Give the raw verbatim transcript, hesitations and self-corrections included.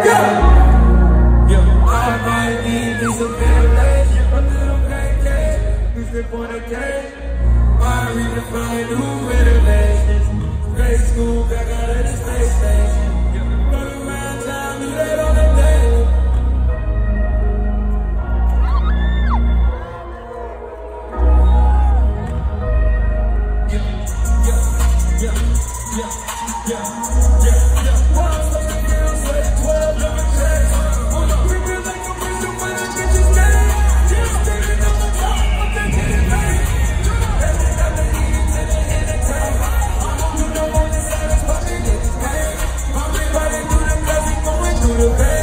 Yeah. Yeah. I might need me some ventilation, a little pancake, we slip on a cake. I redefine new renovations. Grade school, back out of the space station. Yeah. Run around town, you late on the day. Yeah, yeah, yeah, yeah, yeah, yeah. To the bed.